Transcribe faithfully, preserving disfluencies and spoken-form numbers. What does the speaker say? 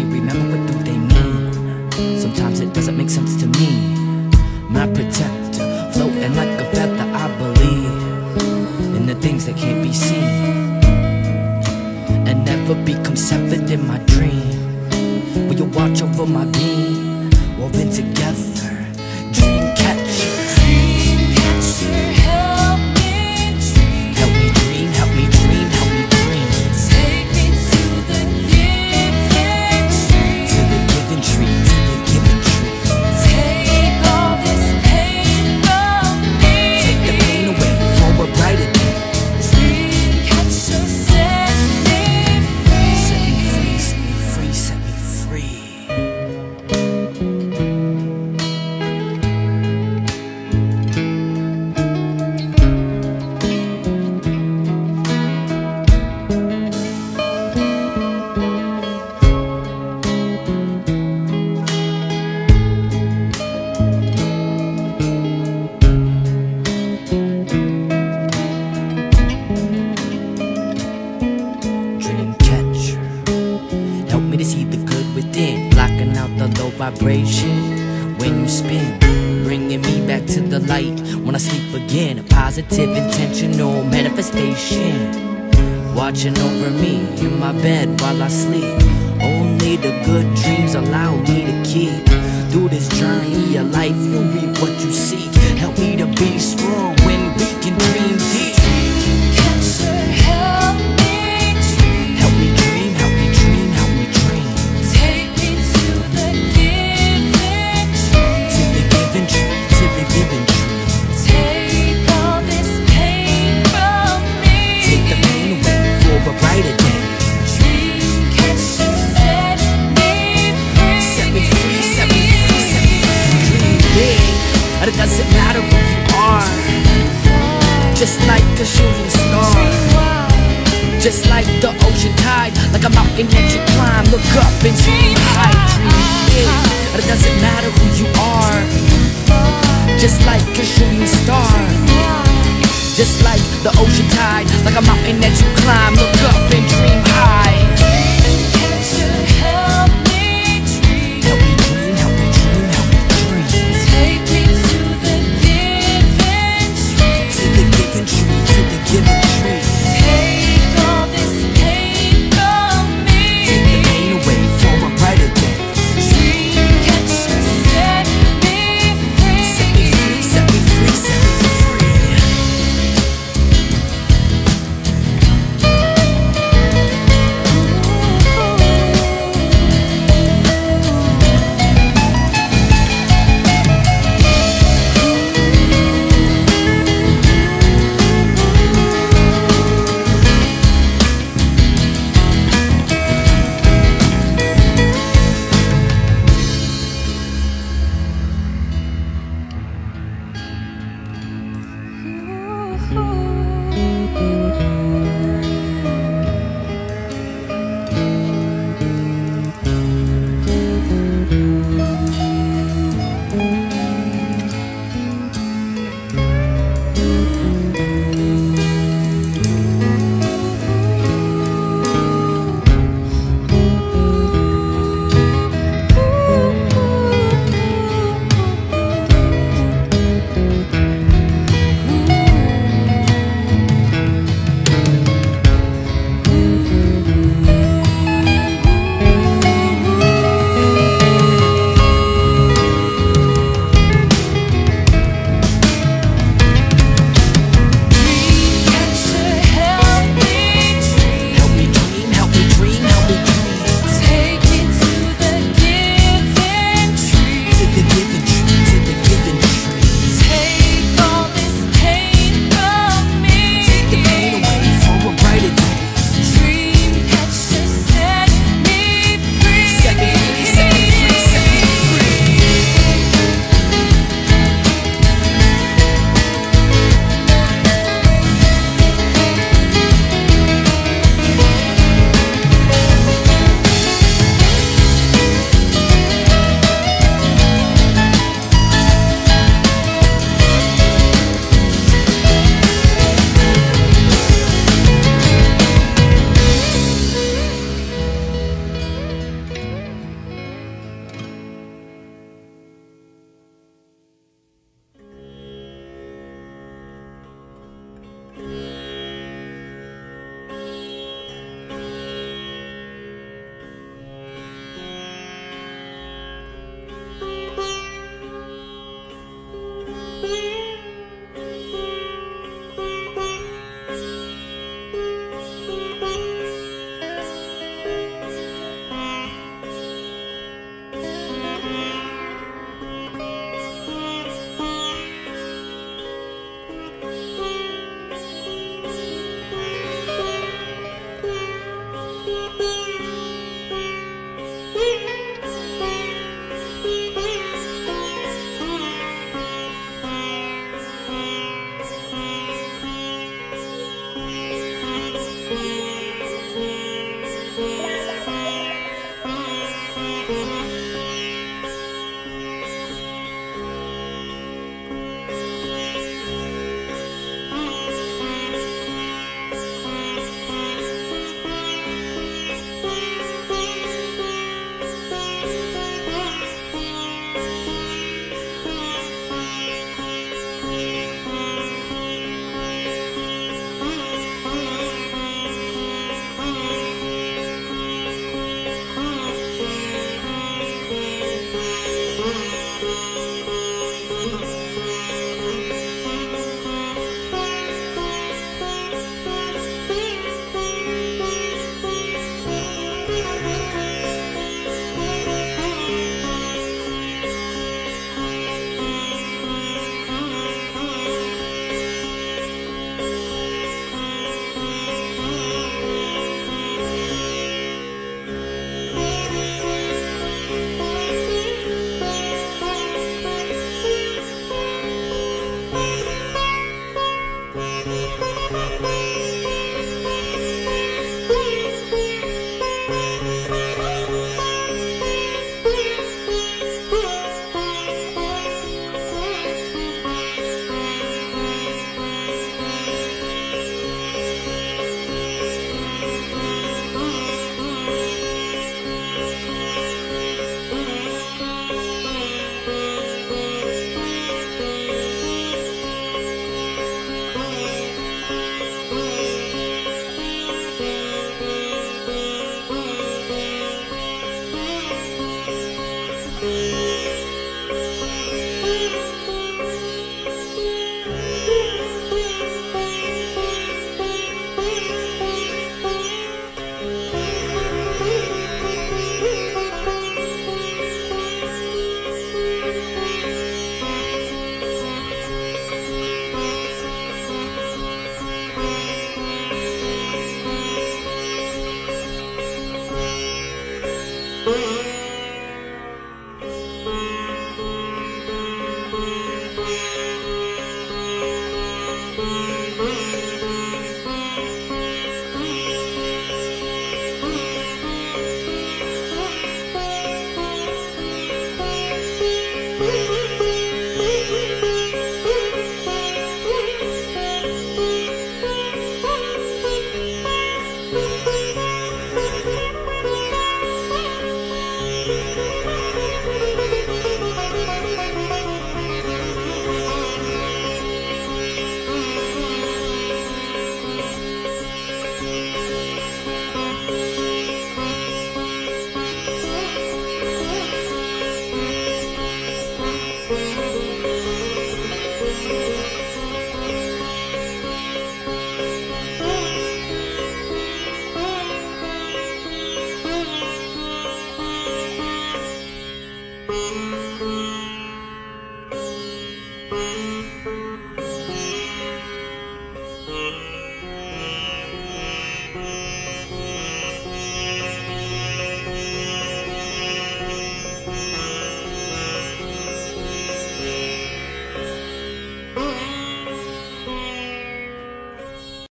remember what do they mean? Sometimes it doesn't make sense to me. My protector, floating like a feather, I believe in the things that can't be seen, and never become severed in my dream. Will you watch over my being, woven together? Dreamcatcher, Dreamcatcher, help me dream. help me dream, help me dream, help me dream. Take me to the giving tree. To the given tree, to the given tree. Take all this pain from me. Take the pain away for a brighter day. Dreamcatcher, set me free. Set me free, set me free, set me free. Dreamcatcher, help me to see the good within, blocking out the low vibration when you spin, bringing me back to the light when I sleep again. A positive, intentional manifestation, watching over me in my bed while I sleep. Only the good dreams allow me to keep. Through this journey of life, you'll reap what you seek. Help me to be strong when we can dream deep. Dreamcatcher, help me dream. Help me dream, help me dream, help me dream. Take me to the giving tree. To the given tree, to the given tree. Take all this pain from me. Take the pain away for a brighter day. Dreamcatcher, set me free. Set me free, set me free, set me free. Dream big, and it doesn't matter who you are. Just like a shooting star, just like the ocean tide, like a mountain that you climb. Look up and dream high, dream big, and it doesn't matter who you are. Just like a shooting star, just like the ocean tide, like a mountain that you climb. Look